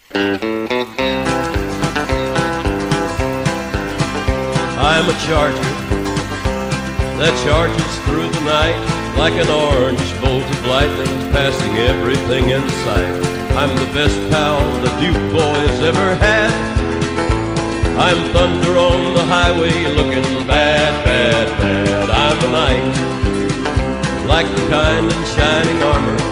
I'm a charger that charges through the night like an orange bolt of lightning, passing everything in sight. I'm the best pal the Duke boys ever had. I'm thunder on the highway looking bad, bad, bad. I'm a knight, like the kind in shining armor,